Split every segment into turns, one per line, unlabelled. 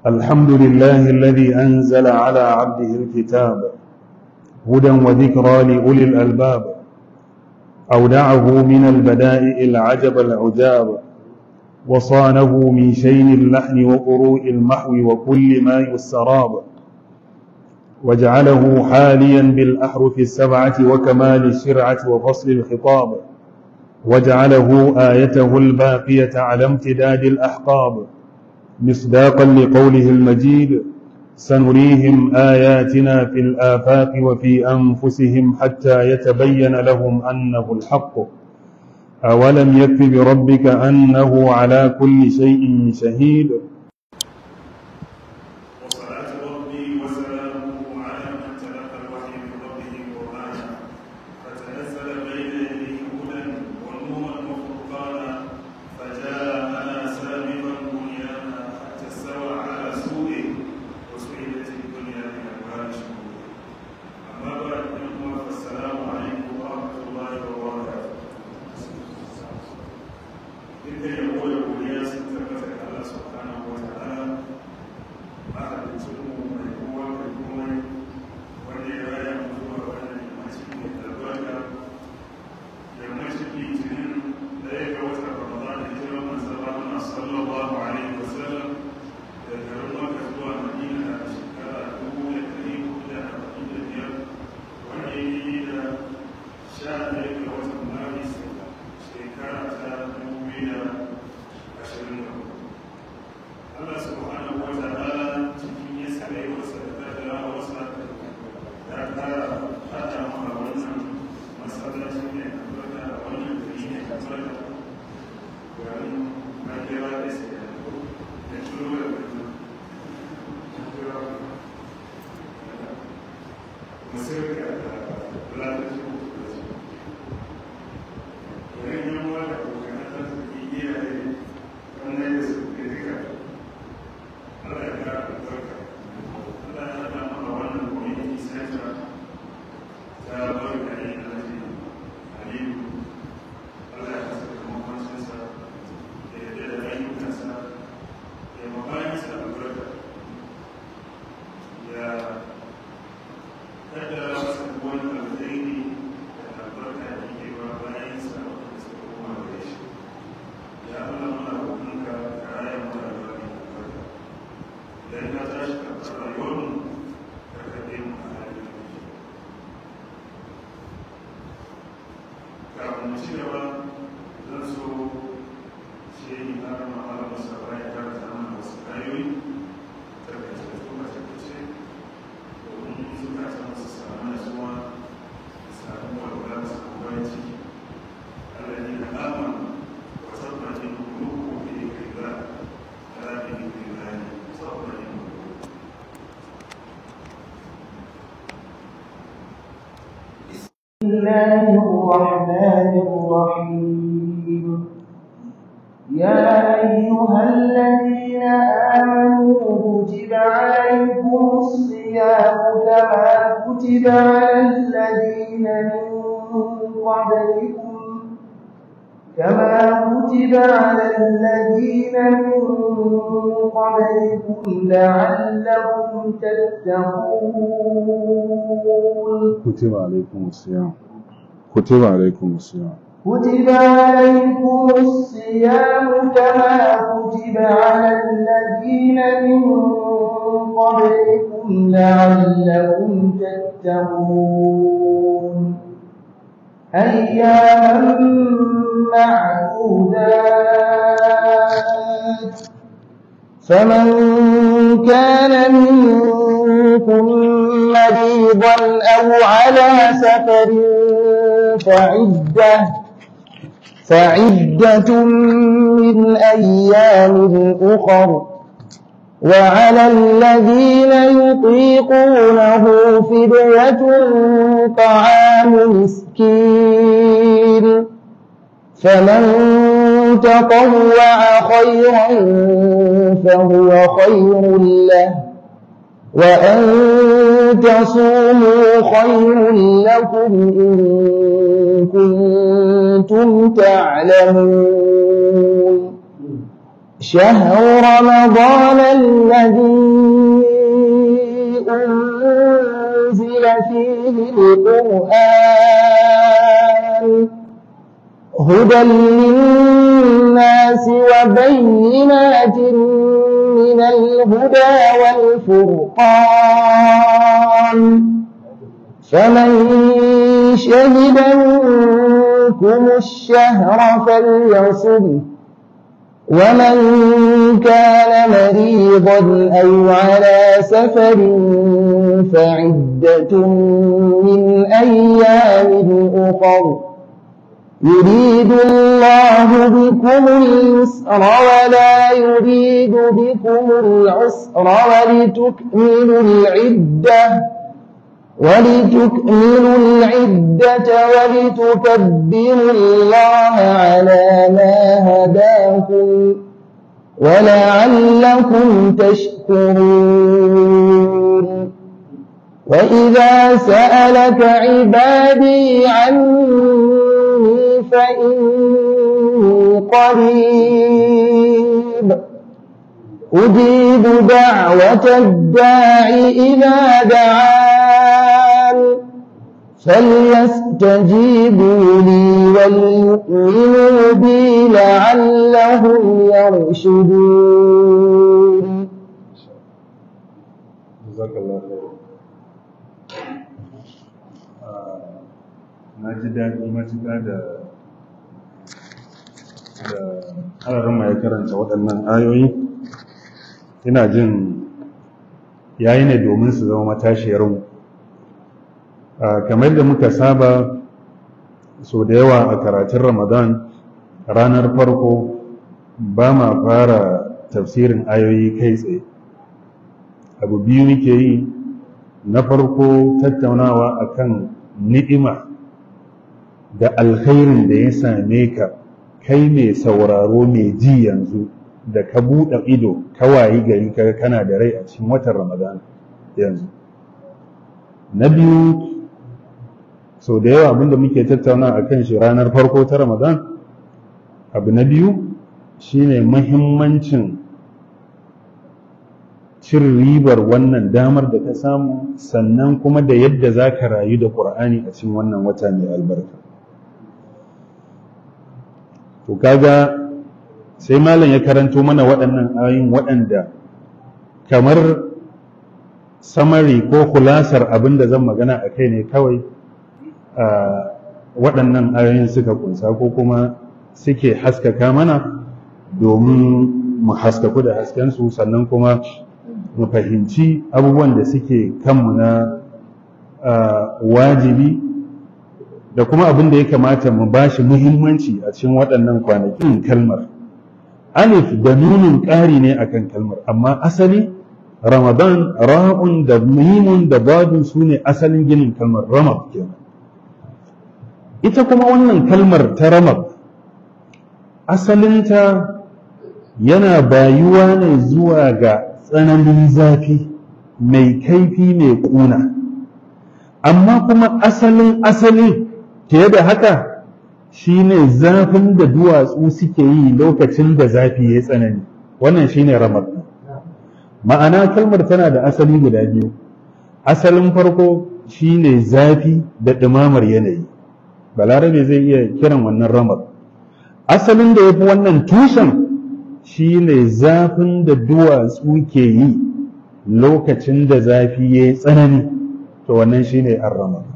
الحمد لله الذي أنزل على عبده الكتاب هدى وذكرى لأولي الألباب، أودعه من البدائع العجب العجاب، وصانه من شين اللحن وقروء المحو وكل ما يسراب، وجعله حاليا بالأحرف السبعة وكمال الشرعة وفصل الخطاب، وجعله آيته الباقية على امتداد الأحقاب، مصداقا لقوله المجيد: سنريهم آياتنا في الآفاق وفي أنفسهم حتى يتبين لهم أنه الحق، أولم يكف بربك أنه على كل شيء شهيد.
وصلاة ربي وسلامه على من تلقى الوحي من ربه قرآنا، فتنزل بين يديه هدى ونورا وفرقانا، فجاءنا سابقا بنيانا حتى استوى على سوقه وسئلت الدنيا من أبواب شهوده. أما بعد، فالسلام عليكم ورحمة الله وبركاته. إذا يقول الولياء ستركتك الله سبحانه وتعالى mahaliccinmu mai kowa mai komai wanda ya raya mu zuwa wannan yammacin mai albarka, yammacin litinin da ya ga watan ramadan da hijirar manzon Allah sallallahu alaihi wasallam da garin Makka zuwa Madina a shekara 1445, wanda ya yi da 11 ga watan Maris shekara ta 2024. Allah subhanahu wa ta'ala cikin ya sare wasa da kaddara wasa ya kara hada mu a wannan masallacin ne albarka a wannan gari ne albarka garin Najeriya da sai da shuru da musirka da lalacin garin yamma da kokarin arziki iyaye wannan da su ke rika Allah ya kara albarka. Allah ya haɗa mana wannan community center ta barka ne Alhaji Aliyu. Allah ya kasa da mamancinsa da yadda da ayyukansa ya mabayansa albarka, ya kaddara masa wani alkhairi da albarka da ke ba bayansa wanda suka koma da shi. Ya Allah muna roƙonka ka raya mu da albarka. Dan ka tashi ka tsara yawan karkaɗe mu a halin kafin mu ci gaba zan so shi yi har ma'ala masa bayan karanta mana wasu ayoyi takaitattu a takaice domin zukata masu samu nasuwa samu walwala su kowa ciki. Allah ne na aman wa tabbatin kulubu bi dhikrillah ala bi dhikrillah sabran.
بسم الله الرحمن الرحيم. يا أيها الذين آمنوا كتب عليكم الصيام كتب على الذين من قبلكم لعلكم تتقون.
كتب عليكم الصيام كتب عليكم الصيام
كما كتب على الذين من قبلكم لعلكم تتقون. أياما معدودات، فمن كان منكم مريضا أو على سفر فعدة من أيام أخر، وعلى الذين يطيقونه فدية طعام مسكين، فمن تطوع خيرا فهو خير له، وأن تصوموا خير لكم إن كنتم تعلمون. شهر رمضان الذي أنزل فيه القرآن هدى للناس وبينات من الهدى والفرقان فمن شهد منكم الشهر فليصمه ومن كان مريضا أو على سفر فعدة من أيام أخر يريد الله بكم اليسر ولا يريد بكم العسر ولتكملوا العدة ولتكبروا الله على ما هداكم ولعلكم تشكرون وإذا سألك عبادي عني فإني قريب أجيب دعوة الداع إذا دعان فليستجيبوا لي وليؤمنوا بي لعلهم يرشدون.
جزاك الله خير. na ji daɗi matuƙa da alaramma ya karanta waɗannan ayoyi. Ina jin yayi ne domin su zama matashiyarmu. Kamar da muka saba so da yawa a karatun Ramadan ranar farko ba ma fara tafsirin ayoyi kai tsaye. Abu biyu muke yi, na farko tattaunawa akan ni'ima da alkhairin da ya same ka kai mai sauraro mai ji yanzu da ka buɗe ido ka wayi gari kaga kana da rai a cikin watan Ramadan yanzu. Na biyu, so da yawa abinda muke tattauna a kan shi ranar farko ta Ramadan, abu na biyu shine muhimmancin cin ribar wannan damar da ka samu, sannan kuma da yadda za ka rayu da ƙur'ani a cikin wannan wata mai albarka. To kaga sai malam ya karanto mana waɗannan ayoyin waɗanda kamar samari ko kulasar abin da zan magana a kai ne kawai waɗannan ayoyin suka kunsa ko kuma suke haskaka mana domin mu haskaku da haskensu, sannan kuma mu fahimci abubuwan da suke kanmu na wajibi da kuma abin da ya kamata mu bashi muhimmanci a cikin waɗannan kwanakin. Kalmar alif da nunin ƙari ne akan kalmar, amma asali Ramadan ra'un da mimun da badun su ne asalin ginin kalmar ramab kenan. Ita kuma wannan kalmar ta ramab asalinta yana bayuwa ne zuwa ga tsananin zafi mai kaifi mai ƙuna, amma kuma asali fiye da haka shine zafin da duwatsu suke yi lokacin da zafi ya tsanani. Wannan shine ramad. Ma'ana kalmar tana da asali guda biyu. Asalin farko shine zafi da ɗumamar yanayi, balarabe zai iya kiran wannan ramad. Asalin da ya fi wannan tushen shine zafin da duwatsu ke yi lokacin da zafi ya tsanani, to wannan shine ar-ramad.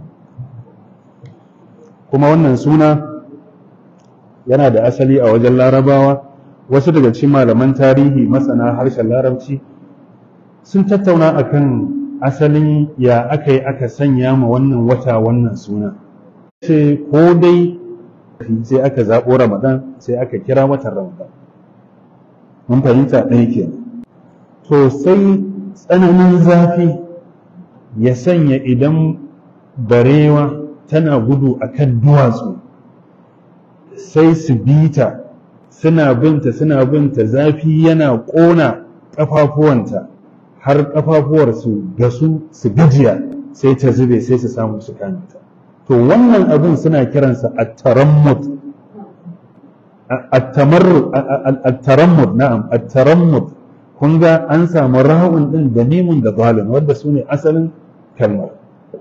Kuma wannan suna yana da asali a wajen larabawa. Wasu daga cikin malaman tarihi masana harshen larabci sun tattauna akan asalin ya aka yi aka sanya ma wannan wata wannan suna. Sai ko dai sai aka zaɓo Ramadan sai aka kira watan Ramadan. Mun fahimta ɗaya kenan. To sai tsananin zafi ya sanya idan barewa tana gudu a kan duwatsu sai su bita suna binta zafi yana ƙona ƙafafuwanta har ƙafafuwar su gasu su gajiya sai ta zube sai su samu su kamata. To wannan abin suna kiransa at-tarammut. at-tarammud na'am at-tarammud kun ga an samu ra'un din da mimun da dalun wanda su ne asalin kalmar.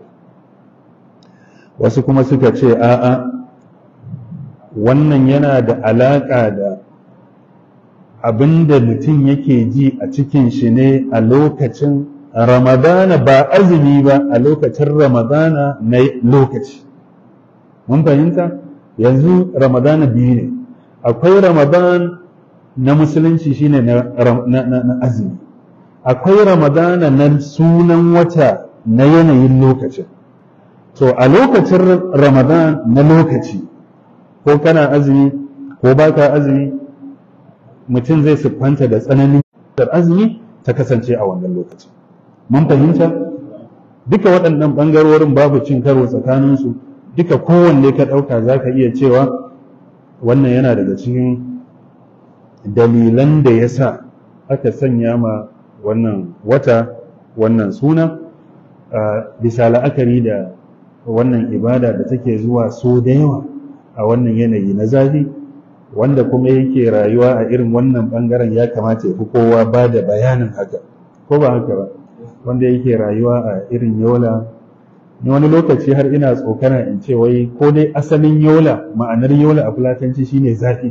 Wasu kuma suka ce a'a wannan yana da alaƙa da abinda mutum yake ji a cikin shi ne a lokacin ramadana ba azumi ba a lokacin ramadana na lokaci. Mun fahimta yanzu ramadana biyu ne, akwai ramadan na musulunci shine na azumi, akwai ramadana na sunan wata na yanayin lokacin. To a lokacin ramadan na lokaci ko kana azumi ko baka azumi mutum zai siffanta da tsananin azumi ta kasance a wannan lokacin. Mun fahimta duka waɗannan ɓangarorin babu cin karo tsakaninsu, duka kowanne ka ɗauka za ka iya cewa wannan yana daga cikin dalilan da ya sa aka sanya ma wannan wata wannan suna bisa la'akari da wannan ibada da take zuwa so da yawa a wannan yanayi na zafi, wanda kuma yake rayuwa a irin wannan bangaren ya kamata ya fi kowa ba da bayanin haka ko ba haka ba. Wanda yake rayuwa a irin yola, ni wani lokaci har ina tsokana in ce wai ko dai asalin yola ma'anar yola a fulatanci shine zafi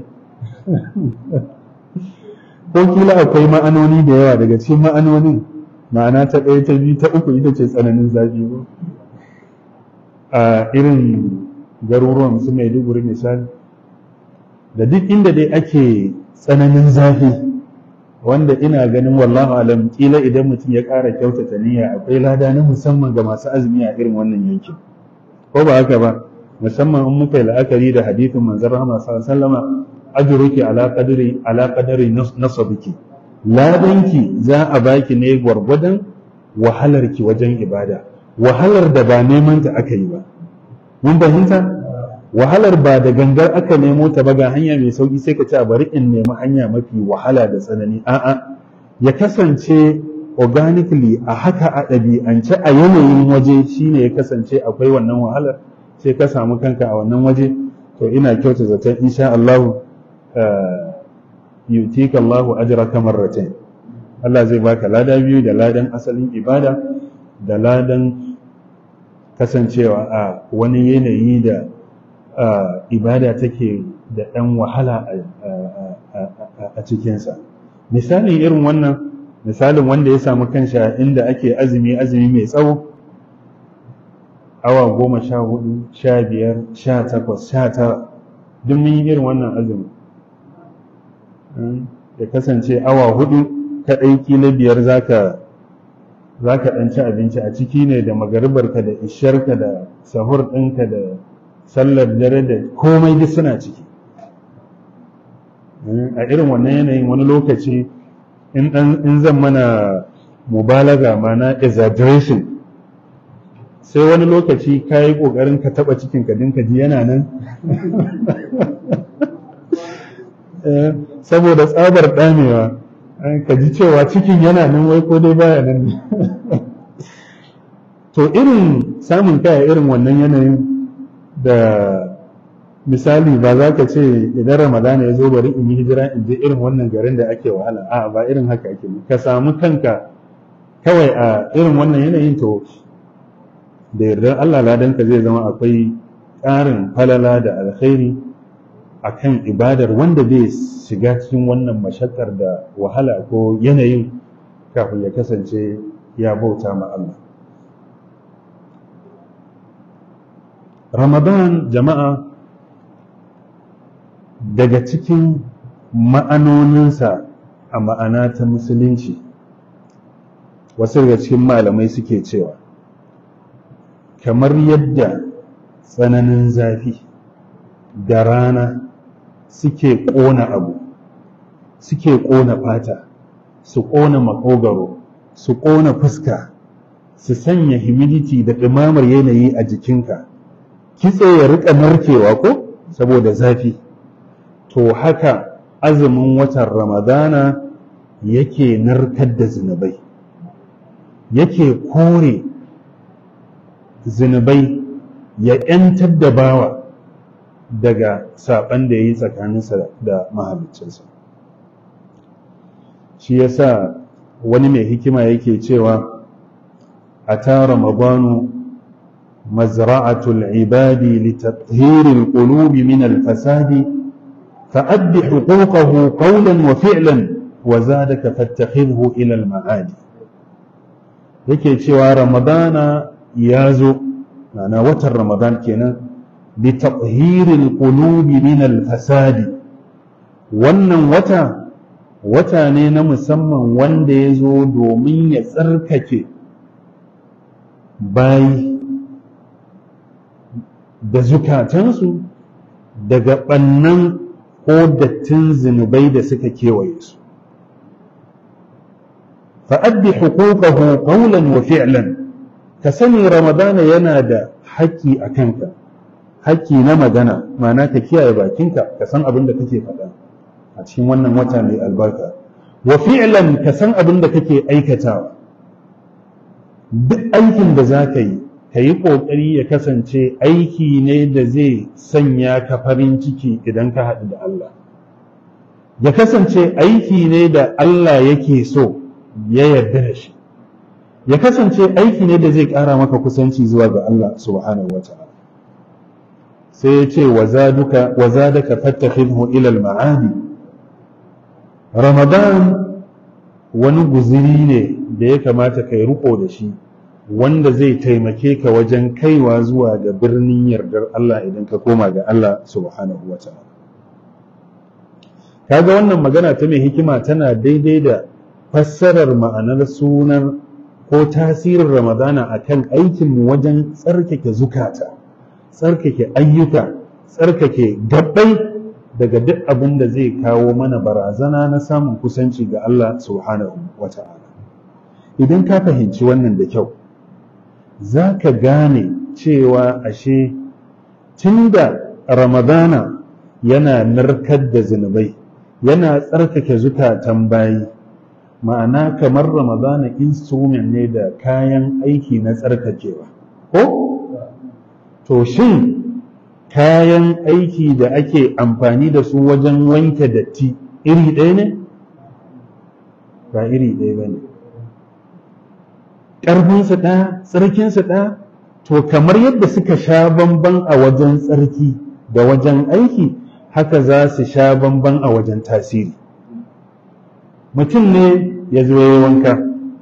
ko kila akwai ma'anoni da yawa, daga cikin ma'anonin ma'ana ta ɗaya ta biyu ta uku ita ce tsananin zafi. A irin garuruwan su Maiduguri misali, da duk inda dai ake tsananin zafi, wanda ina ganin wallahu alam kila idan mutum ya ƙara kyautata niyya akwai lada na musamman ga masu azumi a irin wannan yankin ko ba haka ba, musamman in muka yi la'akari da hadithin manzon rahama sallallahu alaihi wasallama ajruki ala qadari nasabiki, ladanki za a baki ne gwargwadon wahalarki wajen ibada, wahalar da ba neman ta aka yi ba. Mun fahimta wahalar ba da gangar aka nemo ta ba, ga hanya mai sauki sai ka ce bari in nemi hanya mafi wahala da tsanani. A'a, ya kasance organically a haka a ɗabi'ance a yanayin waje shine ya kasance akwai wannan wahalar, sai ka samu kanka a wannan waje, to ina kyauta zaton insha Allah yutika Allahu ajraka marratayn, Allah zai baka lada biyu, da ladan asalin ibada da ladan kasancewa a wani yanayi da ibada take da ɗan wahala a cikinsa. Misalin irin wannan, misalin wanda ya samu kansa inda ake azumi mai tsawo, awa 14, 15, 18, 19, duk mun yi irin wannan azumi. Ya kasance awa 4 kaɗai kila 5 za ka ɗan ci abinci a ciki ne, da magaribarka da isharka da sahur ɗinka da sallar dare da komai duk suna ciki. A irin wannan yanayin wani lokaci in zan mana mubalaga mana exaggeration, sai wani lokaci ka yi ƙoƙarin ka taɓa cikin ka dinka ji yana nan saboda tsabar ɗamewa ka ji cewa cikin yana nan wai ko dai baya nan to irin samun kaya irin wannan yanayin da misali ba za ka ce idan ramadana ya zo bari in yi hijira in je irin wannan garin da ake wahala, a ba irin haka ake, ka samu kanka kawai a irin wannan yanayin, to da yardar Allah ladanka zai zama akwai ƙarin falala da alkhairi akan ibadar wanda zai shiga cikin wannan mashakkar da wahala ko yanayin kafin ya kasance ya bauta ma Allah. Ramadan jama'a daga cikin ma'anoninsa a ma'ana ta musulunci, wasu daga cikin malamai suke cewa kamar yadda tsananin zafi da rana suke ƙona abu, suke ƙona fata, su ƙona maƙogaro, su ƙona fuska, su sanya humidity da ɗumamar yanayi a jikinka, kitse ya riƙa narkewa ko saboda zafi, to haka azumin watan ramadana yake narkar da zunubai, yake kore zunubai, ya ‘yantar da bawa daga saɓan da ya yi tsakaninsa da mahaliccinsa. Shi yasa wani mai hikima yake cewa a ta ramadanu mazra'atul ibadi li tathhiril qulubi min al-fasadi fa'addi huquqahu qawlan wa fi'lan wa zadaka fattakhidhu ila al-ma'adi. Yake cewa ramadana ya zo, ma'ana watan ramadan kenan, bi tathhiril qulubi min al-fasadi. Wannan wata ne na musamman wanda ya zo domin ya tsarkake bayi da zukatansu daga ɓannan ko dattin zunubai da suka kewaye su. fa'addi huquqahu qawlan wa fi'lan, ka sani ramadana yana da haƙƙi a kanka, haƙƙi na magana, ma'ana ka kiyaye bakinka, ka san abin da kake faɗa a cikin wannan wata mai albarka. Wa fi'lan, ka san abin da kake aikatawa. Duk aikin da za ka yi ƙoƙari ya kasance aiki ne da zai sanya ka farin ciki idan ka haɗu da Allah. Ya kasance aiki ne da Allah yake so ya yarda da shi. Ya kasance aiki ne da zai ƙara maka kusanci zuwa ga Allah subhanahu wa ta'ala. Sai ya ce wa zadaka fattakhidhu ila al-ma'adi. Ramadan wani guziri ne da ya kamata kai riko da shi, wanda zai taimake ka wajen kaiwa zuwa ga birnin yardar Allah idan ka koma ga Allah subhanahu wa ta'ala. Kaga wannan magana ta mai hikima tana daidai da fassarar ma'anar sunan ko tasirin Ramadana akan aikinmu wajen tsarkake zukata, tsarkake ayyuka, tsarkake gabbai daga duk abin da zai kawo mana barazana na samun kusanci ga Allah subhanahu wa ta'ala. Idan ka fahimci wannan da kyau, za ka gane cewa ashe tunda Ramadana yana narkar da zunubai, yana tsarkake zukatan bayi, ma'ana kamar Ramadana instrument ne da kayan aiki na tsarkakewa. Ko? To shin kayan aiki da ake amfani da su wajen wanke datti iri ɗaya ne? Ba iri ɗaya ba ne. Ƙarfinsu ɗaya, tsarkinsu ɗaya, to kamar yadda suka sha bamban a wajen tsarki da wajen aiki, haka za su sha bamban a wajen tasiri. Mutum ne ya zo ya yi wanka,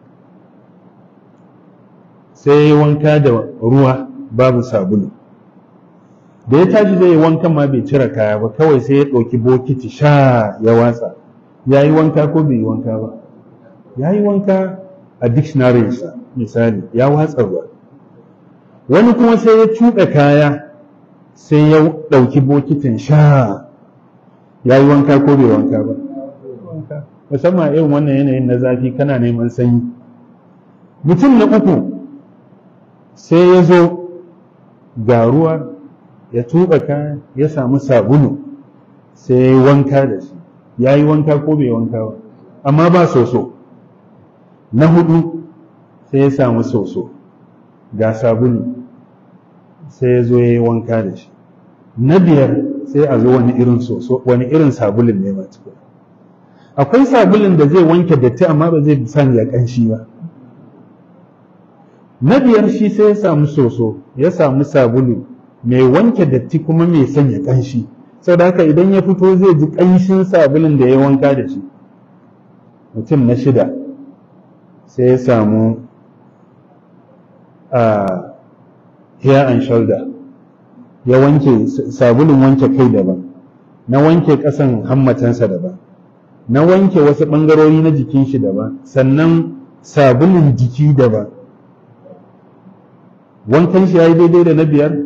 sai ya yi wanka da ruwa babu sabulu. Da ya tashi zai yi wankan ma bai cire kaya ba, kawai sai ya ɗauki bokiti sha ya watsa. Ya yi wanka ko bai yi wanka ba? Ya yi wanka a dictionaryinsa misali, ya watsa ruwa. Wani kuma sai ya tuɓe kaya sai ya ɗauki bokitin sha, ya yi wanka ko bai wanka ba? Musamman irin wannan yanayin na zafi kana neman sanyi. Mutum na uku sai ya zo ga ruwa, ya tuɓa kaya, ya samu sabulu, sai ya yi wanka da shi. Ya yi wanka ko bai wanka ba, amma ba soso. Na hudu sai ya samu soso ga sabulu, sai ya zo ya yi wanka da shi. Na biyar sai a zo wani irin soso, wani irin sabulun ne ma tukuna. Akwai sabulun da zai wanke datti amma ba zai sanya ƙanshi ba. Na biyar shi sai ya samu soso, ya samu sabulu mai wanke datti kuma mai sanya ƙanshi. Saboda haka idan ya fito zai ji ƙanshin sabulun da ya wanka da shi. Mutum na shida sai ya samu hair and shoulder, ya wanke sabulun wanke kai daban, na wanke ƙasan hammatansa daban, na wanke wasu ɓangarori na jikin shi daban, sannan sabulun jiki daban. Wankan shi ya yi daidai da na biyar?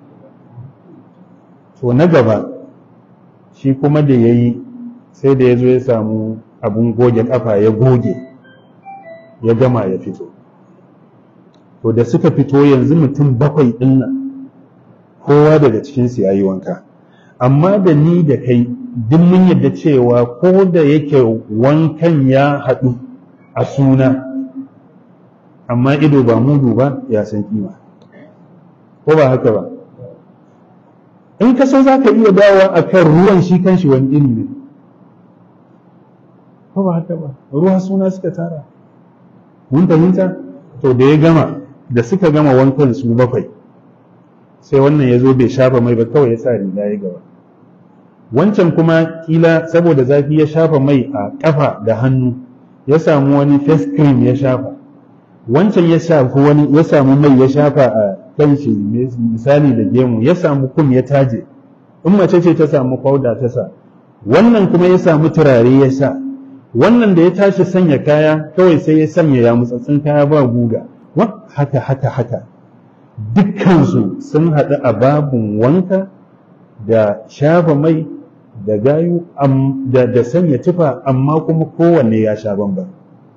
To na gaba shi kuma da ya yi sai da ya zo ya samu abun goge ƙafa ya goge, ya gama ya fito. To da suka fito yanzu mutum bakwai ɗin nan, kowa daga cikinsu ya yi wanka. Amma da ni da kai duk mun yadda cewa ko da yake wankan ya haɗu a suna, amma ido ba mudu ba ya san kima. Ko ba haka ba? in ka so za ka iya dawowa a kan ruwan shi kanshi wani iri ne ko ba haka ba, ruwa suna suka tara. Mun fahimta? To da ya gama, da suka gama wankan su 7, sai wannan ya zo bai shafa mai ba, kawai ya sa riga ya gaba. Wancan kuma kila saboda zafi ya shafa mai a kafa da hannu, ya samu wani face cream ya shafa. Wancan ya shafi wani, ya samu mai ya shafa a kanshi misali da gemu, ya samu kum ya taje, in mace ce ta samu powder ta sa. Wannan kuma ya samu turare ya sa. Wannan da ya tashi sanya kaya kawai sai ya sanya ya mutsatsin kaya ba guga. Haka dukkansu sun haɗu a babun wanka da shafa mai da gayu da sanya tufa, amma kuma kowanne ya sha bamban.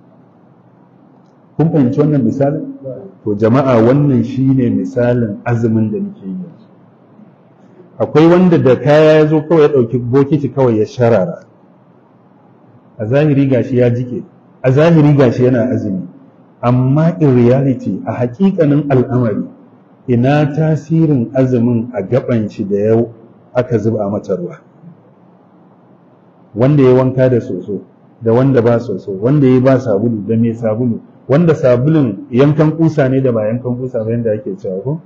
Kun fahimci wannan misalin? To jama'a, wannan shine misalin azumin da nake yi yanzu. Akwai wanda da kaya ya zo kawai ya ɗauki bokiti kawai ya sharara, a zahiri gashi ya jike, a zahiri gashi yana azumi, amma in reality, a haƙiƙanin al'amari, ina tasirin azumin a gaban shi da yau aka zuba mata ruwa. Wanda ya wanka da soso da wanda ba soso, wanda ya ba sabulu da mai sabulu, wanda sabulun yankan kusa ne da ba yankan kusa ba yanda ake cewa ko,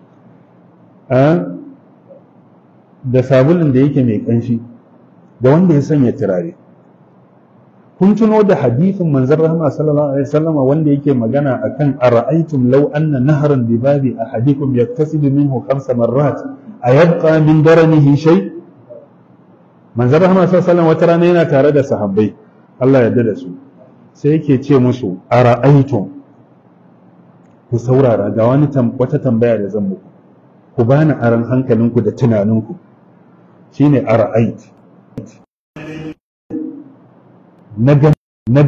da sabulun da yake mai kanshi, da wanda ya sanya turare. Kun tuno da hadithin manzon rahama sallallahu alaihi wasallam wanda yake magana akan ara'aytum law anna nahran bi babi ahadikum yaktasibu minhu 5 marrat ayabqa min daranihi shay. Manzon rahama sallallahu alaihi wasallam wata rana yana tare da sahabbai, Allah ya yarda da su, sai yake ce musu ara'aytum, ku saurara ga wata tambaya da zan muku, ku bani aran hankalinku da tunaninku, shine ara'ayt, na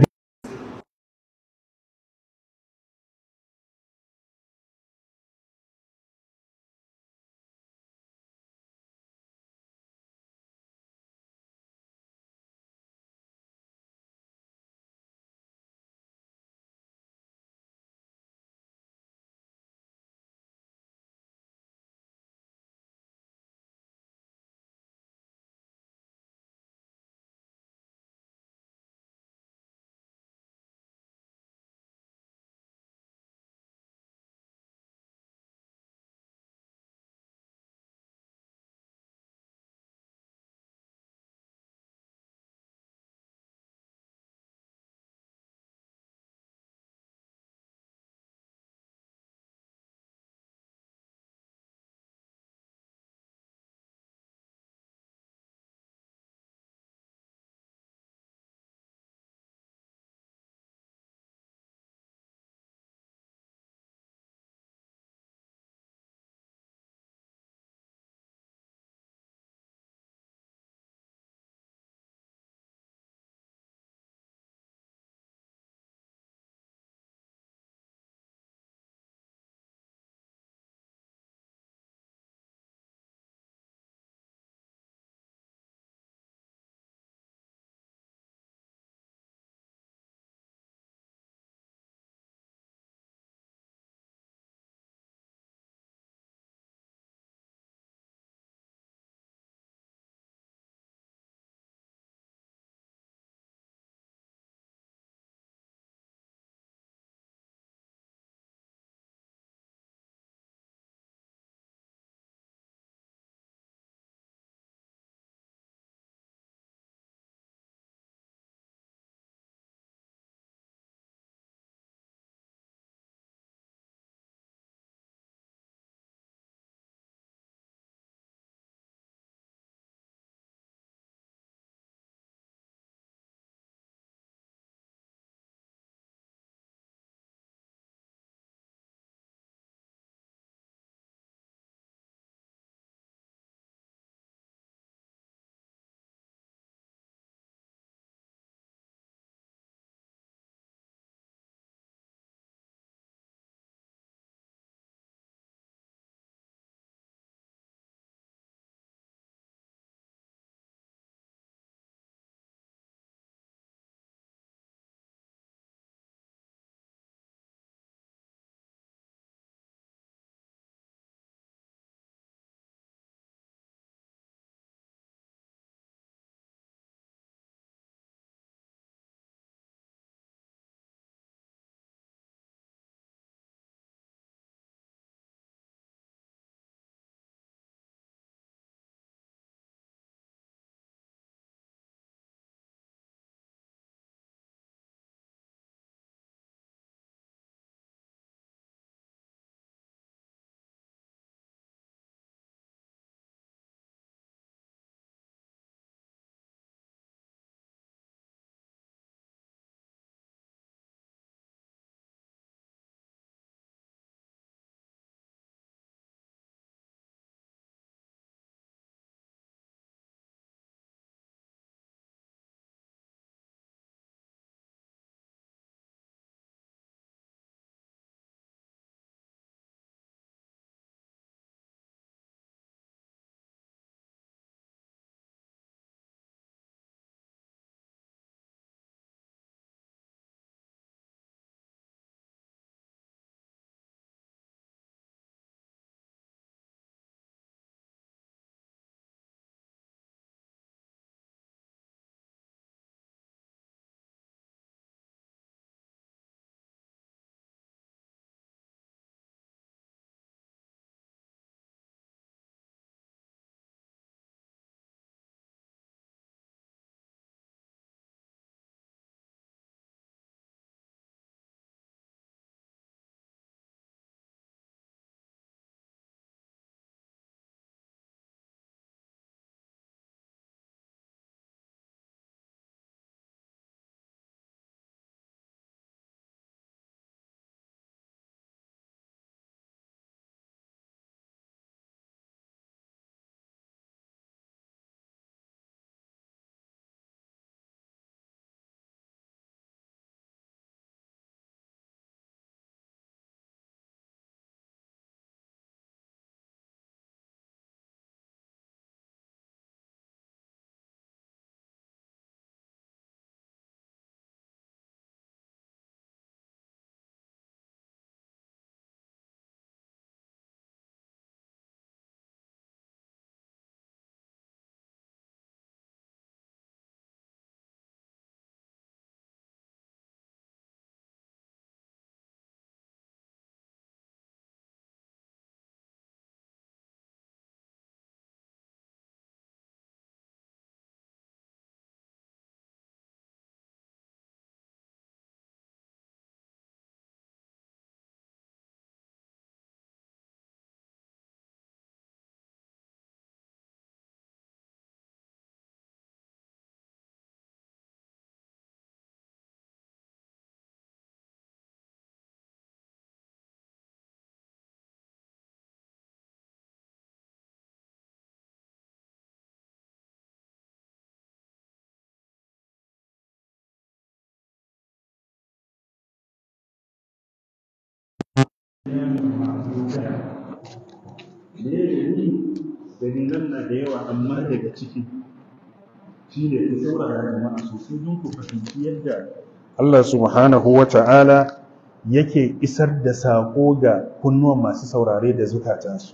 dalilan na da yawa amma daga ciki shi ne ku saurara jama'a sosai don ku fahimci yadda Allah subhanahu wa ta'ala yake isar da saƙo ga kunnuwan masu saurare da zukatansu.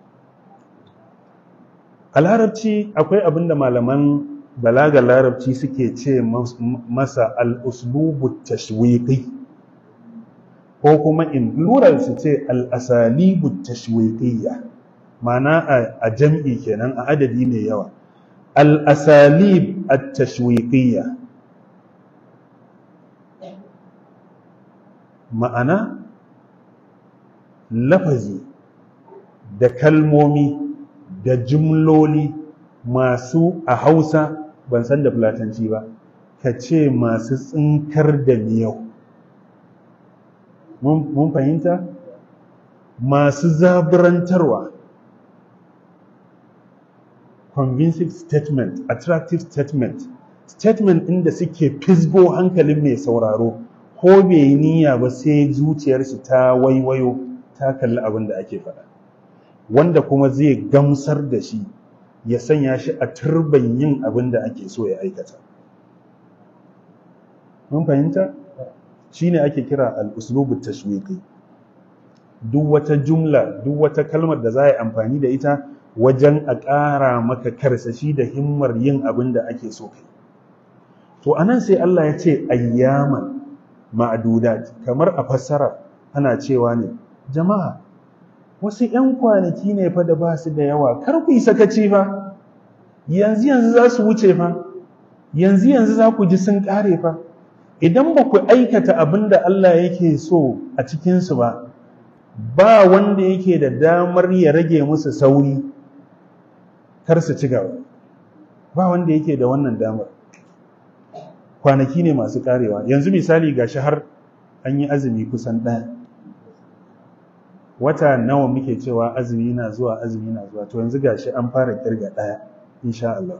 A larabci akwai abin da malaman balaga larabci suke ce masa al'uslubu tashwiqi ko kuma in plural su ce al'asalibu tashwiqiyya, ma'ana a jam'i kenan a adadi mai yawa. Al'asalib at-tashwiqiyya ma'ana lafazi da kalmomi da jumloli masu a Hausa ban san da Fulatanci ba, ka ce masu tsinkar da miyau. Mun fahimta? Masu zaburantarwa, convincing statement, attractive statement, statement inda suke fisgo hankalin mai sauraro ko bai yi niyya ba sai zuciyarsu ta waiwayo ta kalli abin da ake faɗa, wanda kuma zai gamsar da shi ya sanya shi a turban yin abin da ake so ya aikata. Mun fahimta? Shi ne ake kira al'uslubu tashwiqi. Duk wata jumla, duk wata kalmar da za a yi amfani da ita wajen a ƙara maka karsashi da himmar yin abin da ake so kai. To anan sai Allah ya ce ayyaman ma'adudat, kamar a fassara ana cewa ne, jama'a wasu 'yan kwanaki ne fa da ba su da yawa, kar ku yi sakaci fa, yanzu za su wuce fa, yanzu za ku ji sun ƙare fa. Idan ba ku aikata abin da Allah yake so a cikinsu ba, ba wanda yake da damar ya rage musu sauri kar su ci gaba, ba wanda yake da wannan damar. Kwanaki ne masu ƙarewa. Yanzu misali ga har an yi azumi kusan ɗaya. Wata nawa muke cewa azumi na zuwa, to yanzu gashi an fara kirga ɗaya insha Allah.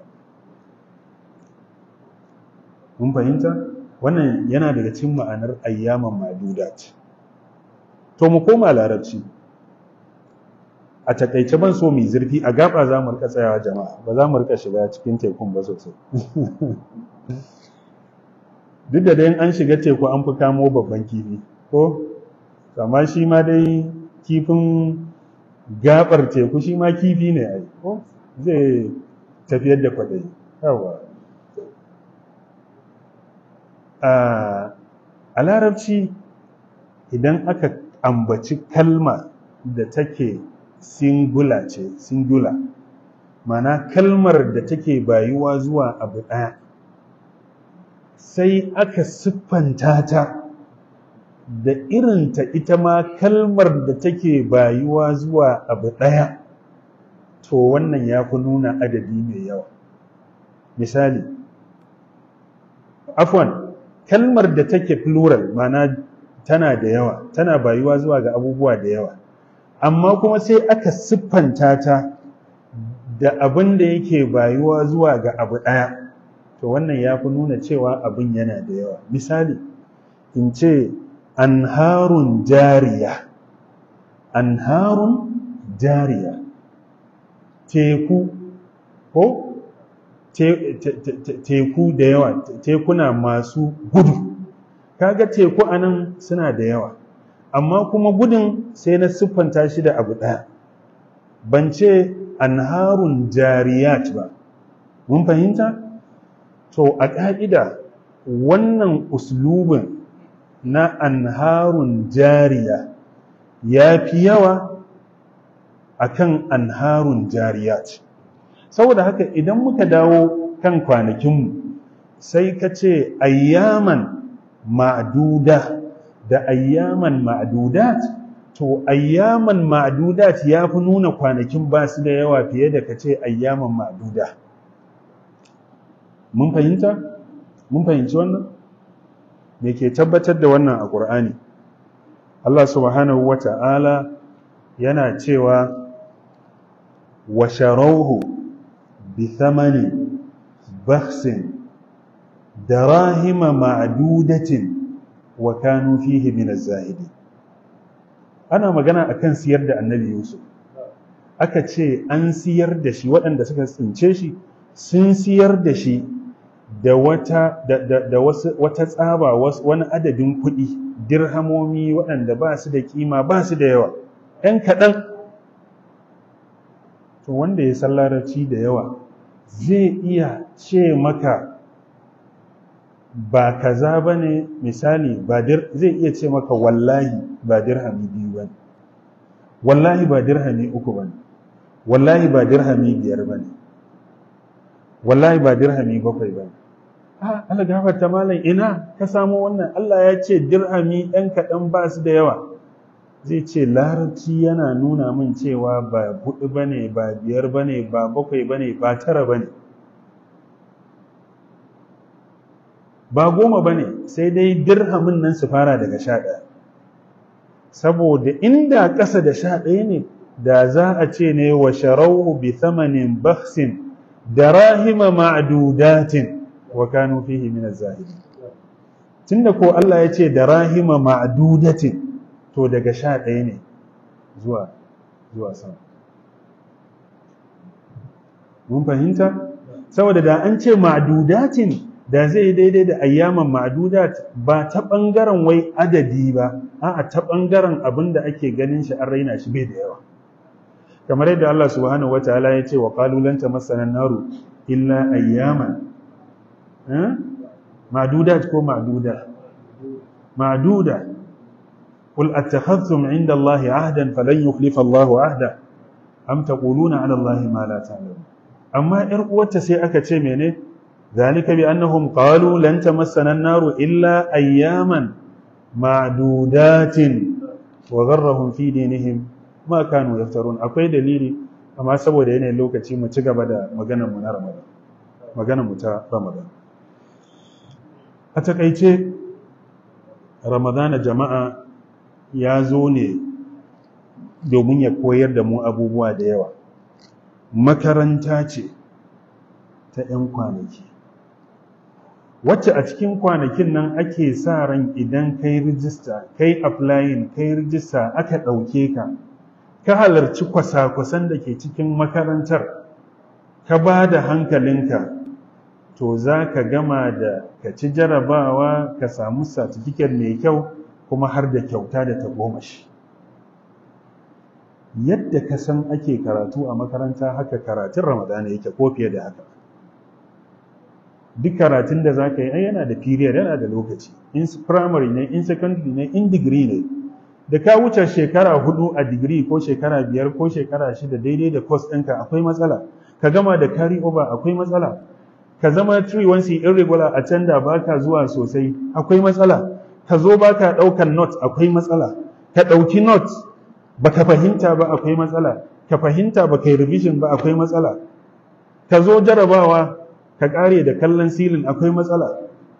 Mun fahimta? Wannan yana daga cikin ma'anar ayyaman ma'dudat. To mu koma larabci. A takaice ban so mai zurfi, a gaba za mu rika tsayawa jama'a, ba za mu rika shiga cikin tekun ba sosai. Duk da dai an shiga teku an fi kamo babban kifi, ko? Amma shi ma dai kifin gabar teku shi ma kifi ne ai, ko? Zai tafiyar da kwaɗayi. Yawa. A larabci idan aka ambaci kalma da take singular, mana kalmar da take bayuwa zuwa abu ɗaya, sai aka siffanta ta da irinta ita ma kalmar da take bayuwa zuwa abu ɗaya, to wannan ya fi nuna adadi mai yawa. Misali, kalmar da take plural, mana tana da yawa, tana bayuwa zuwa ga abubuwa da yawa, amma kuma sai aka siffanta ta da abin da yake bayuwa zuwa ga abu ɗaya, to wannan ya fi nuna cewa abin yana da yawa. Misali, in ce anharun jariya, teku, ko teku da yawa, tekuna masu gudu. Kaga teku anan suna da yawa, amma kuma gudun sai na siffanta shi da abu ɗaya, ban ce anharun jariyat ba. Mun fahimta? To a ƙa'ida wannan uslubin na anharun jariya ya fi yawa akan anharun jariyat. Saboda haka idan muka dawo kan kwanakinmu, sai ka ce ayyaman ma'duda da ayyaman ma'dudat, to ayyaman ma'dudat ya fi nuna kwanakin ba su da yawa fiye da ka ce ayyaman ma'duda. Mun fahimta? Mun fahimci wannan? Me ke tabbatar da wannan a Ƙur'ani? Allah subhanahu wa ta'ala yana cewa wa sharauhu bi thamani bakhsin darahima ma'dudatin wa kanu fihi min az-zahidi. ana magana akan siyar da annabi Yusuf. Aka ce an siyar da shi, waɗanda suka tsince shi sun siyar da shi da wata tsaba, wani adadin kuɗi, dirhamomi waɗanda ba su da kima, ba su da yawa, ‘yan kaɗan. To wanda ya san larabci da yawa zai iya ce maka ba kaza ba ne, misali zai iya ce maka wallahi ba dirhami 2 ba ne, wallahi ba dirhami 3 ba ne, wallahi ba dirhami 5 ba ne, wallahi ba dirhami 7 ba ne. Allah gafarta malam, ina ka samu wannan? Allah ya ce dirhami ɗan kaɗan ba su da yawa. Zai ce larabci yana nuna min cewa ba 4 ba ne, ba 5 ba ne, ba 7 ba ne, ba 9 ba ne, ba 10 ba ne, sai dai dirhamin nan su fara daga 11. Saboda inda ƙasa da 11 ne, da za a ce ne wa sharauhu bi thamanin bakhsin darahima ma'dudatin wa kanu fihi min az-zahidin. Tunda ko Allah ya ce darahima ma'dudatin, to daga 11 ne zuwa sama. Mun fahimta? Saboda da an ce ma'dudatin, da zai daidai da ayyaman ma'dudat, ba ta ɓangaren wai adadi ba, a'a ta ɓangaren abin da ake ganin shi an raina shi bai da yawa. Kamar yadda Allah subhanahu wa ta'ala ya ce wa qalu lan tamassana an-naru illa ayyaman ma'dudat ko ma'duda qul attakhadhtum 'inda Allahi 'ahdan falan yukhlifa Allahu 'ahda am taquluna 'ala Allahi ma la ta'lamun. Amma ƴar uwarta sai aka ce mene? zalika bi annahum qalu lan tamassana an-naru illa ayyaman ma'dudatin wa gharrahum fi dinihim ma kanu yaftarun. Akwai dalili, amma saboda yanayin lokaci mu ci gaba da maganar mu na Ramadan, maganar mu ta Ramadan. A takaice, Ramadana jama'a ya zo ne domin ya koyar da mu abubuwa da yawa. Makaranta ce ta 'yan kwanaki, wacce a cikin kwanakin nan ake sa ran idan kai rijista, kai applying, kai rijista aka ɗauke ka, ka halarci kwasa-kwasan da ke cikin makarantar, ka ba da hankalinka, to za ka gama da ka ci jarabawa, ka samu satifiket mai kyau, kuma har da kyauta da tagomashi. Yadda ka san ake karatu a makaranta, haka karatun Ramadana yake, ko fiye da haka. Duk karatun da za ka yi yana da period, yana da lokaci, in primary ne, in secondary ne, in degree ne. Da ka wuce shekara 4 a degree, ko shekara 5 ko shekara 6 daidai da course ɗinka, akwai matsala. Ka gama da carry over, akwai matsala. Ka zama 3-1C irregular attender, baka zuwa sosai, akwai matsala. Ka zo baka ɗaukar notes, akwai matsala. Ka ɗauki notes baka fahimta ba, akwai matsala. Ka fahimta baka yi revision ba, akwai matsala. Ka zo jarabawa ka ƙare da kallon silin, akwai matsala.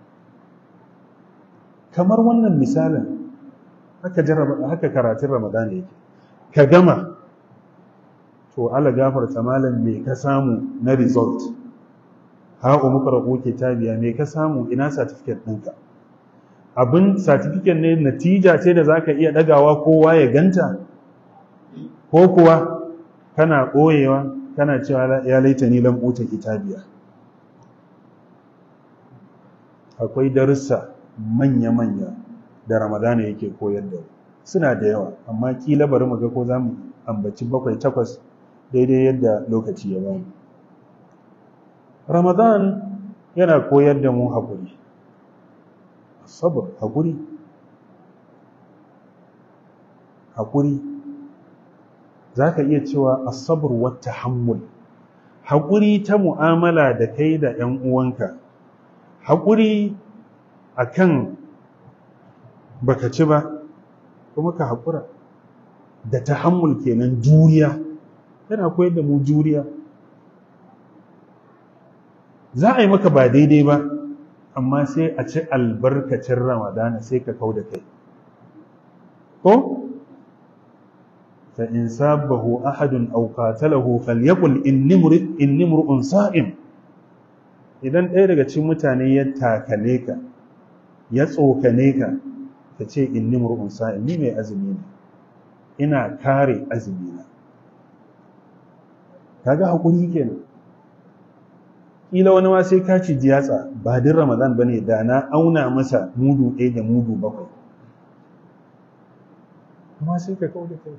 Kamar wannan misalin haka karatun Ramadan yake. Ka gama, to Allah gafarta malam, me ka samu na result? Ha'u muqra'u kitabiya, me ka samu? Ina certificate ɗinka? Abin certificate ne, natija ce da zaka iya ɗagawa kowa ya ganta, ko kuwa kana ɓoyewa kana cewa ya laita ni lam uta kitabiya? Akwai darussa manya-manya da Ramadana yake koyar da suna da yawa, amma kila bari mu ga ko za mu ambaci 7-8 daidai yadda lokaci ya bamu. Ramadan yana koyar da mu haƙuri, sabr, haƙuri. Za ka iya cewa as-sabr wa tahammul, haƙuri ta mu'amala da kai da 'yan uwanka, haƙuri akan baka ci ba kuma ka haƙura, da tahammul kenan, juriya. Yana koyar da mu juriya. Za a yi maka ba daidai ba, amma sai a ci albarkacin Ramadana sai ka kau da kai, ko fa in sabahu ahadun aw qatalahu falyaqul inni mur'un sa'im. Idan ɗaya daga cikin mutane ya takale ka, ya tsokane ka, ka ce inni mur'un sa'im, ni mai azumi ne. ina kare azumi na. Kaga hakuri kenan. Kila wani ma sai ka ci jiyatsa ba din Ramadan bane da na auna masa mudu 1 da mudu 7. Kuma sai ka kawo da kai.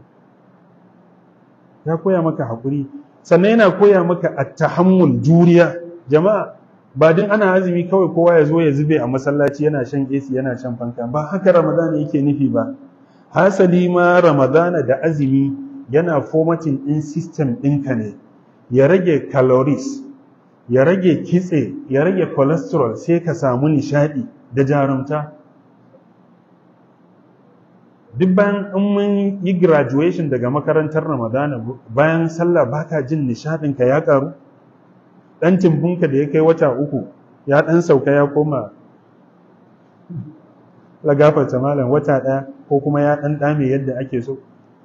Ya koya maka hakuri, sannan yana koya maka at-tahammul, juriya. Jama'a, ba din ana azumi kawai kowa ya zo ya zube a masallaci yana shan AC yana shan fanka, ba haka Ramadan yake nufi ba. Hasali ma Ramadan da azumi yana formatting din system ɗinka ne, ya rage calories, ya rage kitse, ya rage cholesterol, sai ka samu nishadi da jarumta. Duk bayan in mun yi graduation daga makarantar Ramadana, bayan sallah baka jin nishadinka ya karu. Dan timbinka da ya kai wata 3 ya dan sauka ya koma lagafarta malam wata 1, ko kuma ya dan dame yadda ake so.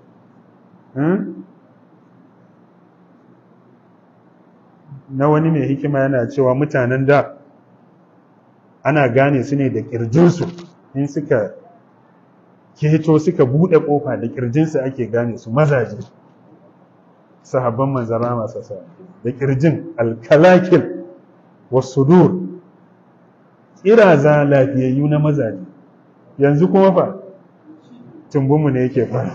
Na wani mai hikima yana cewa mutanen da ana gane su ne da kirjinsu, in suka keto suka bude kofa da kirjinsu ake gane su, mazaje. Sahabban manzara masu sa da kirjin alkalakil wasudur, kiraza lafiyayyu na mazaje. Yanzu kuma fa tumbunmu ne yake fara.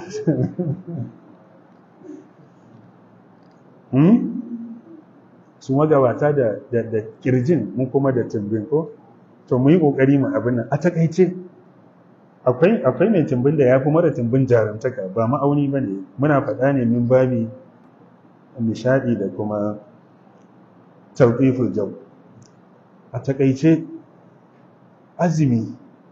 Su magabata da kirjin, mu kuma da tumbin ko. To mu yi kokari mu abin nan a takaice. Akwai mai tumbin da ya fi mara tumbin jarumtaka, ba ma'auni ba ne, muna faɗa ne min babi nishadi da kuma tawqiful jaw. A takaice azumi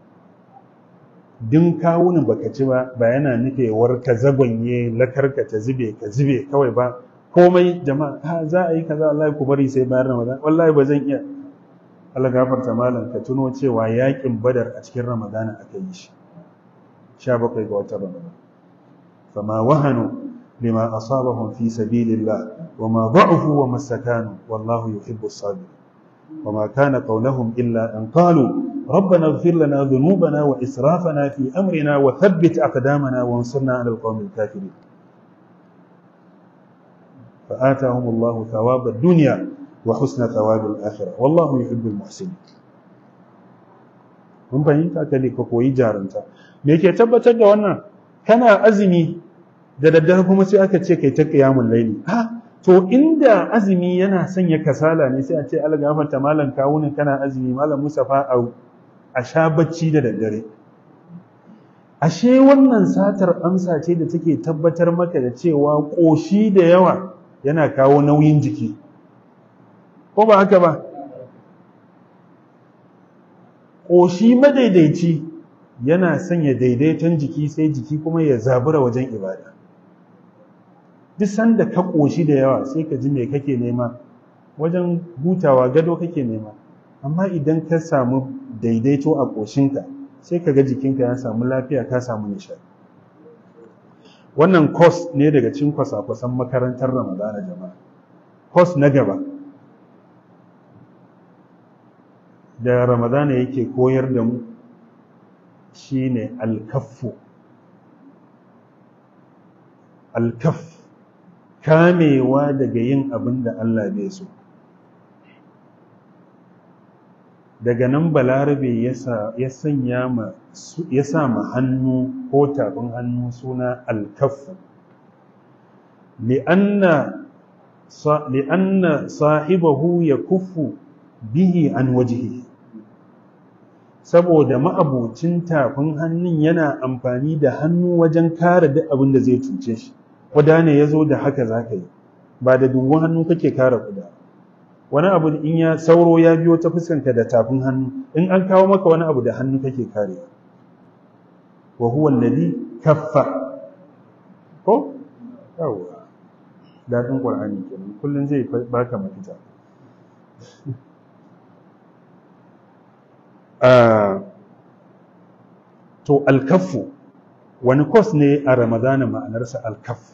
din kawunin baka ci ba yana nufewar ka zagonye lakarka ta zube ka zube kawai ba. Komai jama'a za a yi kaza, wallahi ku bari sai bayan Ramadan, wallahi ba zan iya. Allah gafarta malam, ka tuno cewa yakin Badar a cikin Ramadana aka yi shi, 17 ga watan Ramadan. Fama wahanu lima asabahum fi sabilillah wama da'ufu wama sakanu wallahu yuhibbus sabirin. وما كان قولهم إلا أن قالوا ربنا اغفر لنا ذنوبنا وإسرافنا في أمرنا وثبت أقدامنا وانصرنا على القوم الكافرين. فآتاهم الله ثواب الدنيا وحسن ثواب الآخرة والله يحب المحسنين. mun fahimta ka ne ka koyi jarunta. Me ke tabbatar da wannan? Kana azumi da daddare kuma sai aka ce kai ta qiyamul layli. To inda azumi yana sanya kasala ne sai a ce Allah gafarta malam kawunin kana azumi, malam Mustafa a sha bacci da daddare. Ashe wannan satar amsa ce da take tabbatar maka da cewa koshi da yawa yana kawo nauyin jiki. Ko ba haka ba? Koshi madaidaici yana sanya daidaiton jiki, sai jiki kuma ya zabura wajen ibada. Duk sanda ka koshi da yawa sai ka ji me kake nema, wajen hutawa gado kake nema. Amma idan ka samu daidaito a koshinka sai ka ga jikinka ya samu lafiya, ka samu nishadi. Wannan course ne daga cikin kwasa-kwasan makarantar Ramadana jama'a. Course na gaba da Ramadana yake koyar da mu shine al-kaffu. Al-kaff, kamewa daga yin abin da Allah bai so. Daga nan balarabe ya sa ma hannu ko tafin hannu suna al-kaffu, li'anna sahibahu ya kuffu bihi an wajihi, saboda ma'abocin tafin hannun yana amfani da hannu wajen kare duk abin da zai cuce shi. Kuda ne ya zo da haka za ka yi, ba da dungun hannu kake kare kuda. Wani abu in ya sauro ya biyo ta fuskanka da tafin hannu, in an kawo maka wani abu da hannu kake karewa. Wa huwa alladhi kaffa. Ko yawa dadin Qur'ani kenan, kullun zai baka mafita. To al-kaffu wani course ne a Ramadana ma'anarsa al-kaff.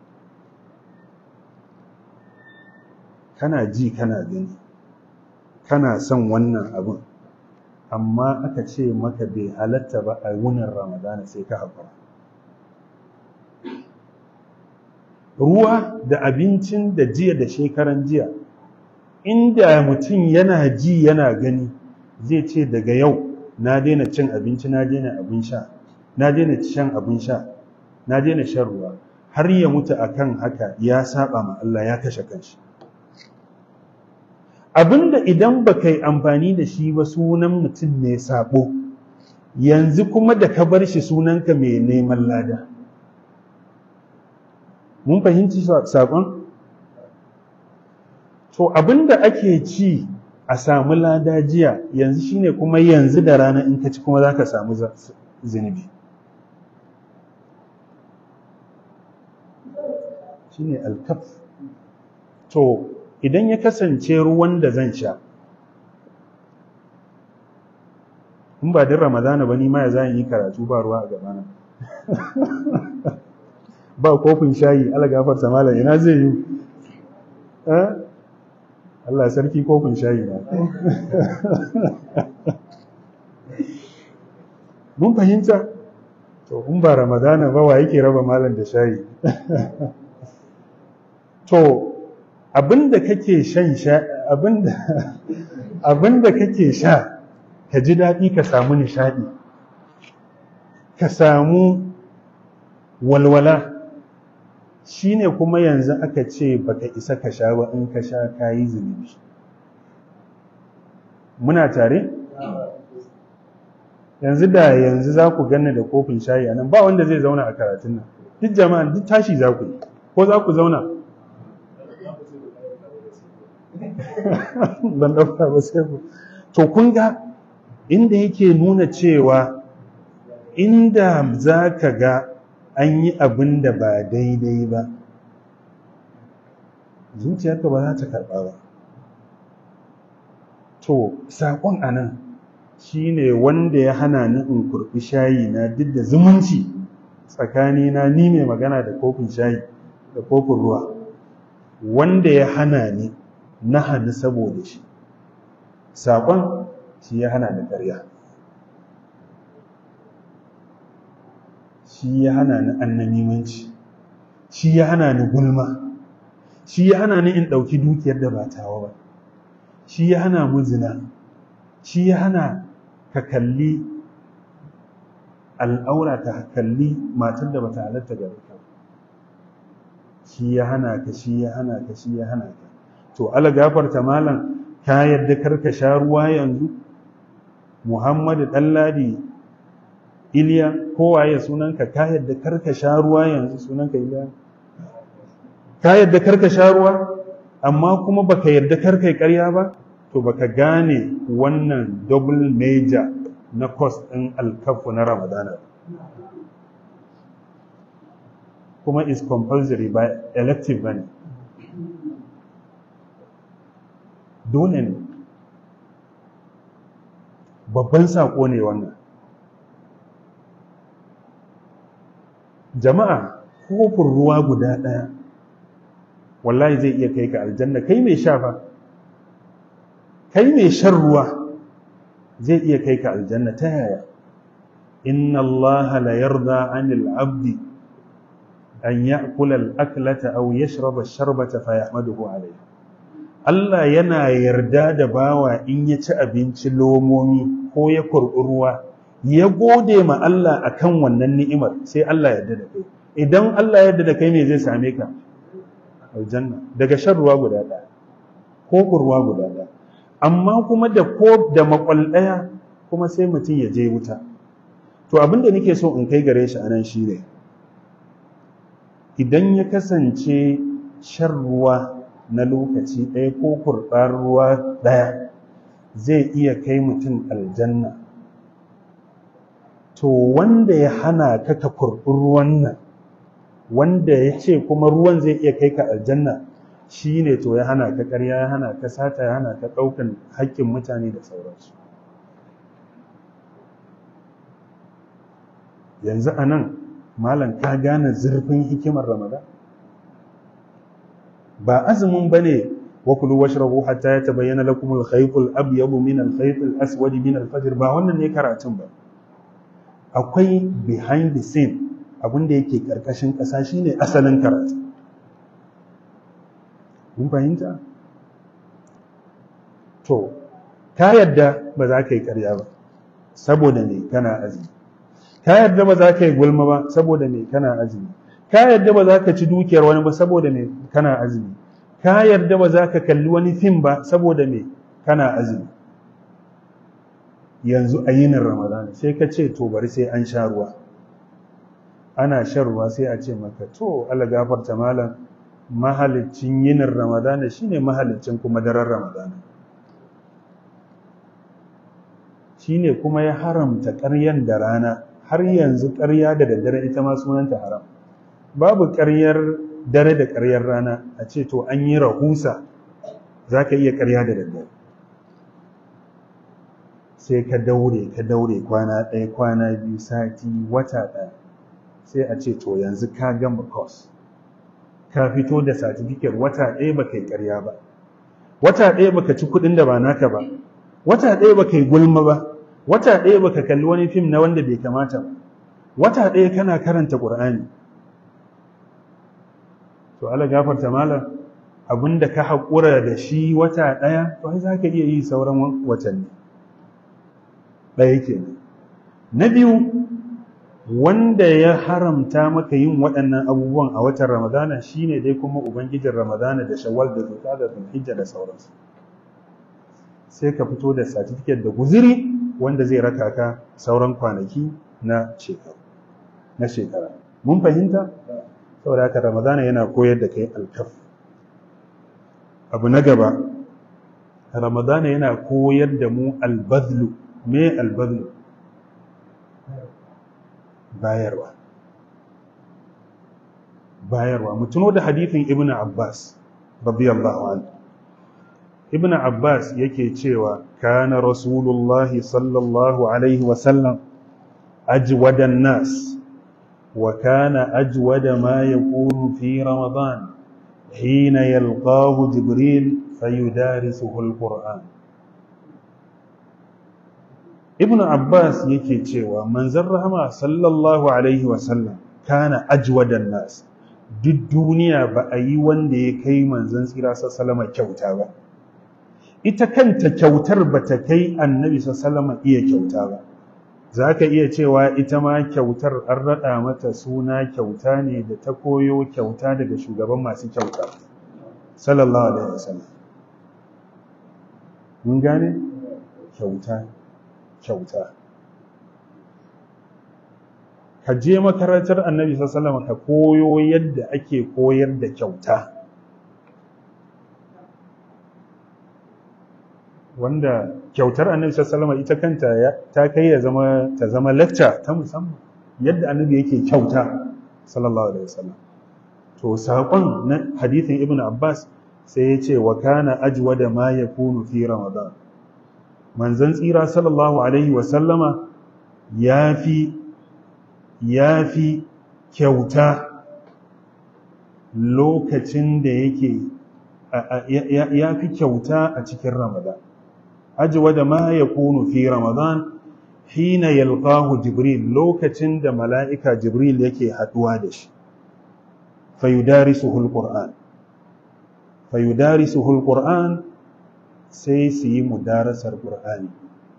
Kana ji kana gani, kana son wannan abin, amma aka ce maka bai halatta ba a wunin Ramadana sai ka haƙura. ruwa da abincin da jiya da shekaran jiya, inda mutum yana ji yana gani zai ce daga yau na daina cin abinci, na daina abin sha, na daina shan abin sha, na daina shan ruwa, har ya mutu akan haka ya saba ma Allah, ya kashe kanshi. Abinda idan baka yi amfani da shi ba sunan mutum mai sabo, yanzu kuma da ka bar shi sunanka mai neman lada. Mun fahimci saƙon? To abinda ake ci a samu lada jiya yanzu shine kuma yanzu da rana in ka ci kuma za ka samu zunubi. Shine alkaf. To idan ya kasance ruwan da zan sha, in ba din Ramadana ba ni ma ya zan yi karatu ba ruwa a gabana. Ba kofin shayi, Allah gafarta malam, ina zai yi? Allah sarki kofin shayi na. Mun fahimta? To in ba Ramadana ba wa yake raba malam da shayi? To abinda kake sha ka ji daɗi, ka samu nishaɗi, ka samu walwala, shine kuma yanzu aka ce baka isa ka sha ba, in ka sha kayi zunubi. Muna tare? Yanzu za ku ganni da kofin shayi a nan, ba wanda zai zauna a karatun nan, duk jama'an duk tashi za ku yi, ko za ku zauna? Ban ɗauka ba sai ku. To kun ga inda yake nuna cewa inda za ka ga an yi abin da ba daidai ba, zuciyarka ba za ta karɓa ba. To saƙon a nan shi ne wanda ya hana ni in kurɓi shayi na, duk da zumunci tsakanina ni mai magana da kofin shayi da kofin ruwa, wanda ya hana ni na hannu saboda shi. Saƙon shi ya hana ni ƙarya, shi ya hana ni annamimanci, shi ya hana ni gulma, shi ya hana ni in ɗauki dukiyar da ba tawa ba, shi ya hana mu zina, shi ya hana ka kalli al'aura, ka kalli matar da bata halatta gare ka, shi ya hana ka, shi ya hana ka, shi ya hana ka. To Allah gafarta malam, ka yadda karka sha ruwa yanzu? Muhammadu Ɗanladi Iliya, kowaye sunanka, ka yadda karka sha ruwa yanzu? Sunanka Iliya? Ka yadda karka sha ruwa, amma kuma baka yadda karka yi ƙarya ba? To baka gane wannan double major na course ɗin alkafu na Ramadana, kuma is compulsory, ba elective ba ne. Dole ne, babban saƙo ne wannan. Jama'a, kofin ruwa guda ɗaya wallahi zai iya kai ka aljanna. Kai mai sha fa, kai mai shan ruwa zai iya kai ka aljanna. Ta yaya? Inna Allah la yarda 'anil 'abdi an ya'kula al-aklata aw yashraba ash-sharbata fa yahmaduhu 'alayha. Allah yana yarda da bawa in ya ci abinci lomomi ko ya kurɓi ruwa, ya gode ma Allah akan wannan ni'imar, sai Allah yarda da kai. Idan Allah yarda da kai, me zai same ka? Aljanna, daga shan ruwa guda ɗaya ko ruwa guda ɗaya. Amma kuma da makwal ɗaya kuma sai mutum ya je wuta. To abinda nake so in kai gare shi anan shine, idan ya kasance shan ruwa na lokaci ɗaya ko kurɓar ruwa ɗaya zai iya kai mutum aljanna, to wanda ya hana ka ka kurɓi ruwan nan, wanda ya ce kuma ruwan zai iya kai ka aljanna, shi ne to ya hana ka ƙarya, ya hana ka sata, ya hana ka ɗaukan haƙƙin mutane da sauransu. Yanzu a nan malam, ka gane zurfin hikimar Ramadan? Ba azumin bane wa kulu washrabu hatta yatabayyana lakum al-khayt al-abyad min al-khayt al-aswad min al-fajr, ba wannan ne karatun ba. Akwai behind the scene abin da yake ƙarƙashin ƙasa shine asalin karatu. Mun fahimta? To, ka yadda ba za ka yi ƙarya ba, saboda me kana azumi. Ka yadda ba za ka yi gulma ba, saboda me kana azumi. Ka yadda ba za ka ci dukiyar wani ba, saboda me kana azumi. Ka yarda ba za ka kalli wani fim ba, saboda me kana azumi. Yanzu a yinin Ramadan sai ka ce to bari sai an sha ruwa. Ana shan ruwa sai a ce maka to Allah gafarta malam, mahalicin yinin Ramadan shine mahalicin kuma daren Ramadan. Shine kuma ya haramta ƙaryan da rana. Har yanzu ƙarya da daddare ita ma sunanta haram. Babu ƙaryar dare da ƙaryar rana a ce to an yi rahusa za ka iya ƙarya da daddare. Sai ka daure kwana ɗaya, kwana biyu, sati, wata ɗaya, sai a ce to yanzu ka gama course, ka fito da certificate, wata ɗaya ba ka yi ƙarya ba, wata ɗaya ba ka ci kuɗin da ba naka ba, wata ɗaya ba ka yi gulma ba, wata ɗaya ba ka kalli wani fim na wanda bai kamata ba, wata ɗaya kana karanta ƙur'ani. To Allah gafarta malam, abinda ka haƙura da shi wata ɗaya, to ai za ka iya yi sauran watanni. Ɗaya kenan. Na biyu, wanda ya haramta maka yin waɗannan abubuwan a watan Ramadana shine dai kuma ubangijin Ramadana da Shawwal da Zulqa'da da Zulhijja da sauransu. Sai ka fito da certificate da guziri wanda zai raka ka sauran kwanaki na shekara. Mun fahimta? Saboda haka Ramadana yana koyar da kai alkaf. Abu na gaba, Ramadana yana koyar da mu albadlu. Me albadlu? Bayarwa. Mu tuno da hadithin Ibn Abbas radiyallahu anhu. Ibn Abbas yake cewa kana Rasulullah sallallahu alaihi wa sallam ajwadan nas wa kana ajwada ma yakunu fi Ramadan hina yalqahu Jibril fayudarisuhu al-Qur'an. Ibn Abbas yake cewa manzon rahama sallallahu alaihi wasallam kana ajwadan nas, duk duniya ba a yi wanda ya kai manzon tsira sallallahu kyauta ba. Ita kanta kyautar ba ta kai annabi sallallahu iya kyauta ba. Za ka iya cewa ita ma kyautar an raɗa mata suna kyauta ne da ta koyo kyauta daga shugaban masu kyauta sallallahu alaihi wasallam. Mun gane? Kyauta. Ka je makarantar annabi sallallahu alaihi wasallam ka koyo yadda ake koyar da kyauta, wanda kyautar annabi sallallahu alaihi wasallam ita kanta ta kai ta zama lecture ta musamman yadda annabi yake kyauta sallallahu alaihi wasallam. To saƙon na hadithin Ibn Abbas sai ya ce wa kana ajwada ma yakunu fi Ramadan. Manzon tsira sallallahu alaihi wasallama ya fi kyauta lokacin da yake ya fi kyauta a cikin Ramadan. Ajwada ma yakunu fi Ramadan hina yalqahu Jibril, lokacin da mala'ika Jibril yake haduwa da shi. Fayudarisuhu al-Qur'an, sai su yi mudarasar Qur'ani.